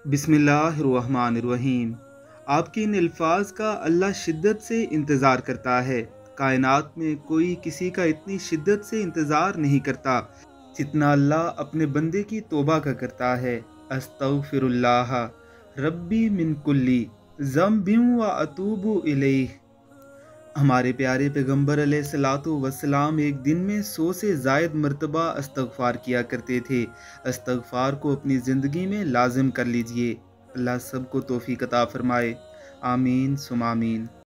बिस्मिल्लाहिर्रहमानिर्रहीम। आपके इन अल्फाज का अल्लाह शिद्दत से इंतज़ार करता है। कायनात में कोई किसी का इतनी शिद्दत से इंतज़ार नहीं करता जितना अल्लाह अपने बंदे की तौबा का करता है। अस्तगफिरुल्लाह रब्बी मिन कुल्ली ज़म्बिन व अतूबु इलैह। हमारे प्यारे पैगम्बर अलैहिस्सलातु वस्सलाम एक दिन में 100 से ज़ायद मरतबा इस्तग़फ़ार किया करते थे। इस्तग़फ़ार को अपनी ज़िंदगी में लाज़िम कर लीजिए। अल्लाह सबको तौफ़ीक़ अता फ़रमाए। आमीन सुम आमीन।